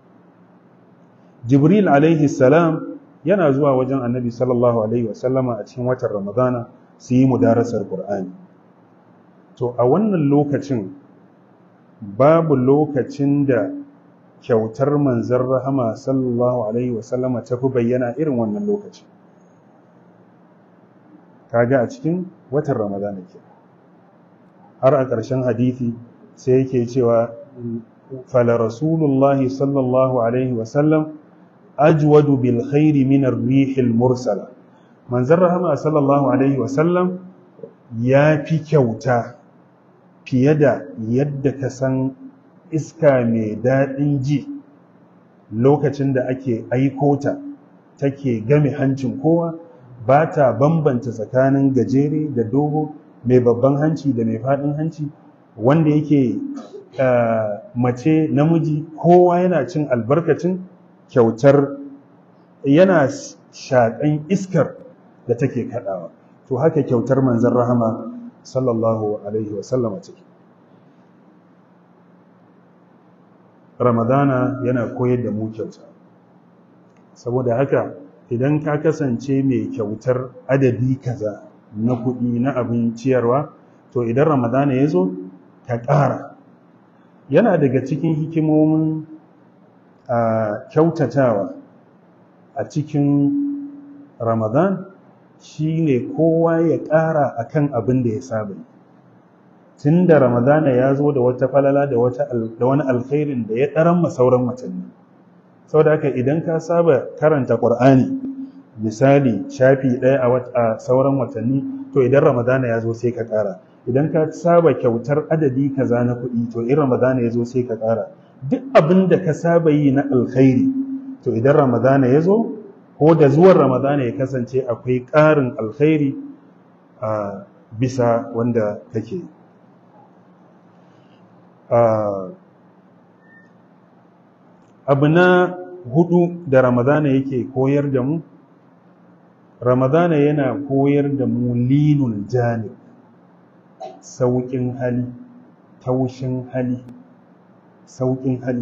Jibril alaihi salam yana zuwa wajen annabi sallallahu alaihi wasallama a cikin watan Ramadana su yi mudarasar Qur'ani. To a wannan lokacin babu lokacin da kyautar manzon rahama sallallahu alaihi wasallama ta fi bayyana irin wannan lokacin. Kaga a cikin watan Ramadana ke. Har a ƙarshen hadisi sai yake cewa fala rasulullahi sallallahu alaihi wasallam ajwadu bil khairi min ar-rihil mursala. Manzon rahama sallallahu alaihi wasallam ya fi kyauta fiye da yadda ka san iska mai daɗin ji lokacin da ake aiko ta take game hancin kowa, ba ta bambanta tsakanin gajere da dogo, mai babban hanci da mai faɗin hanci, wanda yake mace namiji kowa yana cin albarkacin kyautar, yana shaƙan iskar da take kaɗawa. To haka kyautar manzon rahama sallallahu alaihi wasallam take. Ramadana yana koyar da mu kyauta, saboda haka idan ka kasance mai kyautar adadi kaza na kuɗi na abin ciyarwa, to idan Ramadana ya zo ka ƙara. Yana daga cikin hikimomin kyautatawa a cikin Ramadan shine kowa ya ƙara akan abin da ya saba. Tun da Ramadana ya zo da wata falala da wani alkhairin da ya ɗaran sauran watanni. Saboda haka idan ka saba karanta Qur'ani misali shafi ɗaya a sauran watanni, to idan Ramadana ya zo sai ka ƙara. Idan ka saba kyautar adadi kaza na kuɗi, to in Ramadana ya zo sai ka ƙara. Duk abin da ka saba yi na alkhairi, to idan Ramadana ya zo ko da zuwan Ramadana ya kasance akwai ƙarin alkhairi a bisa wanda kake yi. Abu na hudu da Ramadana yake koyar da mu, Ramadana yana koyar da mu linul janib, sauƙin hali, taushin hali, sauƙin hali.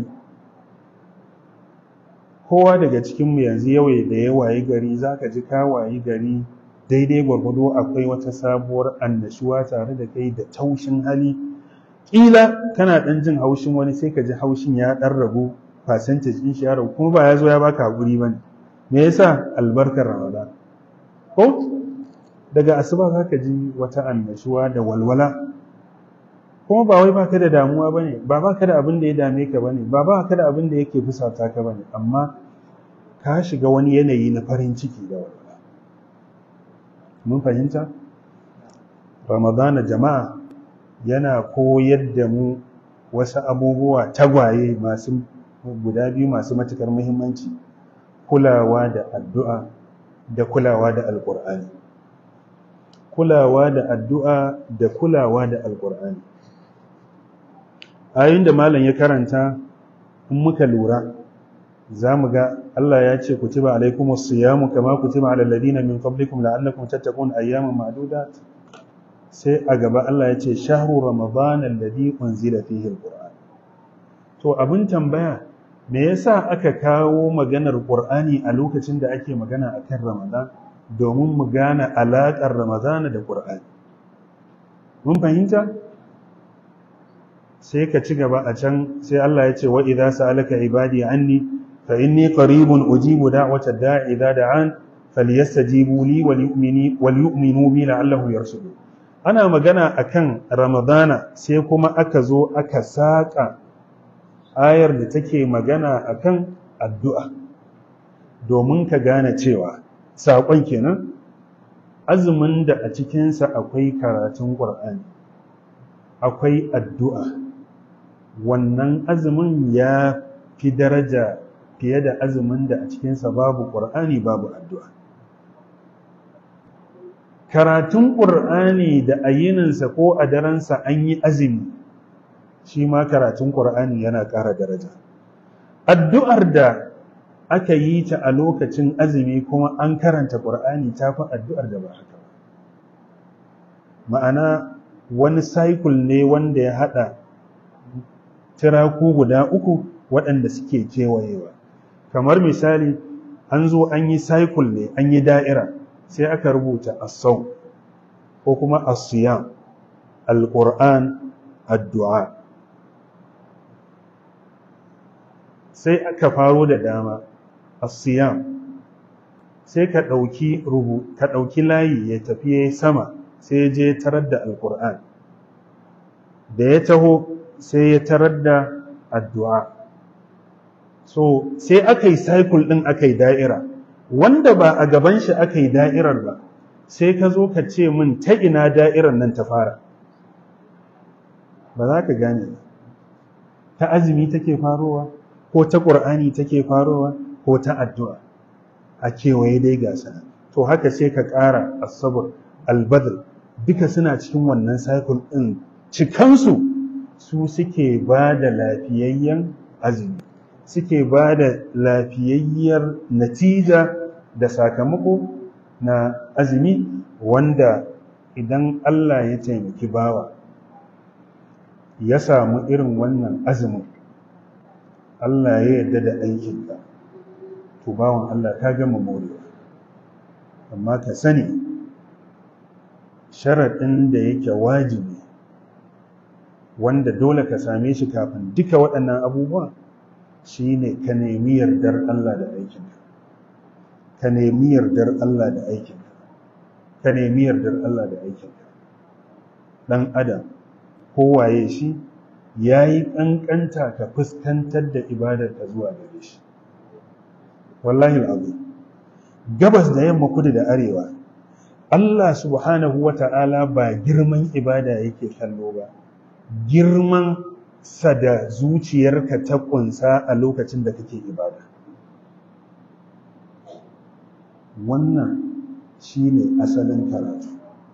Kowa daga cikinmu yanzu yawai da ya wayi gari, za ka ji ka wayi gari daidai gwargwado akwai wata sabuwar annashuwa tare da kai da taushin hali. Ƙila kana ɗan jin haushin wani, sai ka ji haushin ya ɗan ragu, percentage ɗin shi ya ragu, kuma ba ya zo ya baka haƙuri ba ne. Me yasa? Albarkar Ramadan. Ko daga asuba za ka ji wata annashuwa da walwala, kuma ba wai baka da damuwa ba ne, ba baka da abin da ya dame ka ba ne, ba baka da abin da yake fusata ka ba ne, amma ka shiga wani yanayi na farin ciki da walwala. Mun fahimta? Ramadana jama'a yana koyar da mu wasu abubuwa tagwaye masu guda biyu masu matuƙar muhimmanci: kulawa da addu'a da kulawa da alƙur'ani. Kulawa da addu'a da kulawa da alƙur'ani. Ayoyin da malam ya karanta, in muka lura za mu ga Allah ya ce kutiba alaikumus siyamu kama kutiba alal ladina min qablikum la'allakum tattaqun ayyaman ma'dudat. Sai a gaba Allah ya ce shahru ramadan alladhi unzila fihi alquran. To abin tambaya, me yasa aka kawo maganar Qur'ani a lokacin da ake magana akan Ramadan? Domin mu gane alaƙar Ramadan da Qur'ani. Mun fahimta? Sai ka ci gaba a can, sai Allah ya ce wa idza sa'alaka ibadi anni fa inni qaribun ujibu da'wata da'i idza da'an falyastajibu li wal yu'minu bi la'allahum yarshudun. Ana magana akan Ramadana, sai kuma aka zo aka saka ayar da take magana akan addu'a, domin ka gane cewa saƙon kenan azumin da a cikinsa akwai karatun Qur'ani, akwai addu'a, wannan azumin ya fi daraja fiye da azumin da a cikinsa babu Qur'ani babu addu'a. Karatun Qur'ani da ayininsa ko a daransa an yi azumi, shi ma karatun Qur'ani yana ƙara daraja. Addu'ar da aka yi ta a lokacin azumi kuma an karanta Qur'ani ta fi addu'ar da ba haka ba. Ma'ana wani cycle ne wanda ya haɗa tiraku guda uku waɗanda suke kewayewa. Kamar misali, an zo an yi cycle ne, an yi da'ira, sai aka rubuta as-sawm ko kuma as-siyam, al-Qur'an, addu'a. Sai aka faro da dama, as-siyam, sai ka ɗauki layi ya tafi ya sama, sai ya je tarar da al-Qur'an. Da ya taho sai ya tarar da addu'a. So sai aka yi cycle ɗin, aka yi da'ira. Wanda ba a gaban shi aka yi da'irar ba, sai ka zo ka ce min ta ina da'irar nan ta fara. Ba za ka gane ba. Ta azumi take farowa, ko ta ƙur'ani take farowa, ko ta addu'a. A kewaye dai gasa. To haka sai ka ƙara as-sabr, al-badr, duka suna cikin wannan cycle ɗin. Cikansu su suke ba da lafiyayyen azumi, suke ba da lafiyayyar natija da sakamako na azumi, wanda idan Allah ya taimaki bawa ya samu irin wannan azumin, Allah ya yarda da aikinka, to bawan Allah ka gama morewa. Amma ka sani sharaɗin da yake wajibi wanda dole ka same shi kafin duka waɗannan abubuwa shine ka nemi yardar Allah da aikinka. Ka nemi yardar Allah da aikinka. Ka nemi yardar Allah da aikinka. Dan adam kowaye shi yayi kankanta ka fuskantar da ibadar ka zuwa gare shi. Wallahi alazim, gabas da yamma, kudu da arewa, Allah subhanahu wata'ala ba girman ibada yake kallo ba, girman sa da zuciyarka ta kunsa a lokacin da kake ibada. Wannan shine asalin karatu.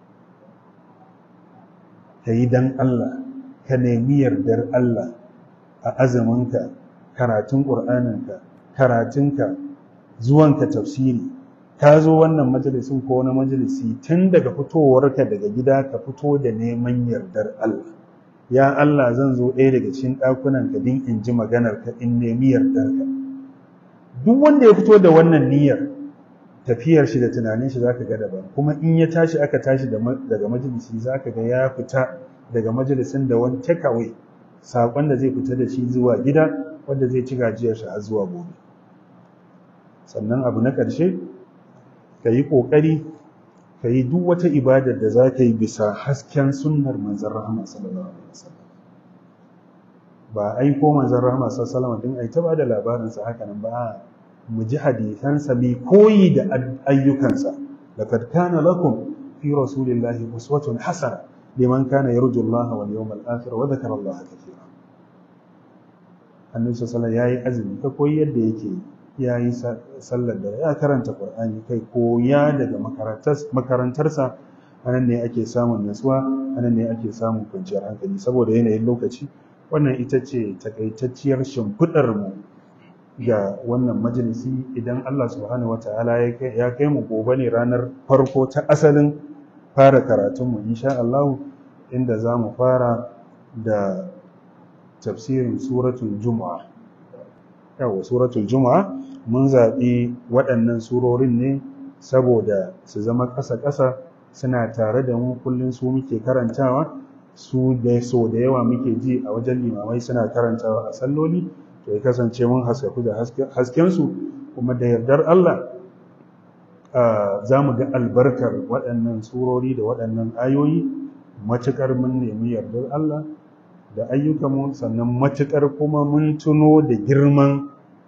Ka yi dan Allah, ka nemi yardar Allah a azuminka, karatun ƙur'aninka, karatunka, zuwanka tafsiri. Ka zo wannan majalisin ko wani majalisi, tun daga fitowarka daga gida ka fito da neman yardar Allah. Ya Allah, zan zo ɗaya daga cikin ɗakunanka din in ji maganarka, in nemi yardarka. Duk wanda ya fito da wannan niyyar, tafiyar shi da tunanin shi zaka ga daban. Kuma in ya tashi, aka tashi daga majalisi, zaka ga ya fita daga majalisin da wani takeaway, saƙon da zai fita da shi zuwa gida, wanda zai ci gajiyar shi har zuwa gobe. Sannan abu na ƙarshe, ka yi ƙoƙari ka yi duk wata ibadar da za ka yi bisa hasken sunnar manzon rahama sallallahu alaihi wasallam. Ba aiko manzon rahama sallallahu alaihi wasallam din ai ta bada labarinsa haka nan ba, mu ji hadisansa mai koyi da ayyukansa. Laqad kana lakum fi rasulillahi uswatun hasana liman kana yarju Allah wal yawmal akhir wa dhakara Allah katira. Annabi sallallahu alaihi wasallam yayi azumi, ka koyi yadda yake, yayi sallar da ya karanta Qur'ani, kai koya daga makarantarsa. Anan ne ake samun nutsuwa, anan ne ake samun kwanciyar hankali. Saboda yanayin lokaci, wannan ita ce takaitacciyar shimfiɗar mu ga wannan majalisi. Idan Allah subhanahu wataala ya kai mu gobe ne ranar farko ta asalin fara karatunmu insha Allah, inda za mu fara da tafsirin suratul Jumu'a. Yawa, suratul Jumu'a mun zaɓi waɗannan surorin ne saboda su zama ƙasa-ƙasa, suna tare da mu kullum, su muke karantawa, su da so da yawa muke ji a wajen limamai suna karantawa a salloli. To ya kasance mun haskaku da haskensu, kuma da yardar Allah za mu ga albarkar waɗannan surori da waɗannan ayoyi, matuƙar mun nemi yardar Allah da ayyukanmu, sannan matuƙar kuma mun tuno da girman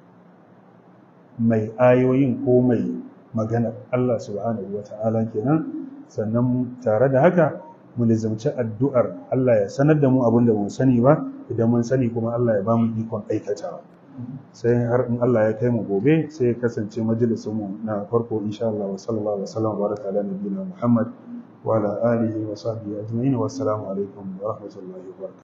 mai ayoyin ko mai maganar Allah subhanahu wata'ala kenan. Sannan tare da haka mu nizamci addu'ar Allah ya sanar da mu abin da mun sani ba, idan mun sani kuma Allah ya ba mu ikon aikatawa. Sai har in Allah ya kai mu gobe, sai ya kasance majalisinmu na farko insha Allah. Wa sallallahu alaihi wa sallam wa baraka ala nabiyina Muhammad wa ala alihi wa sahbihi ajma'in. Wa assalamu alaikum wa rahmatullahi wa barakatuh.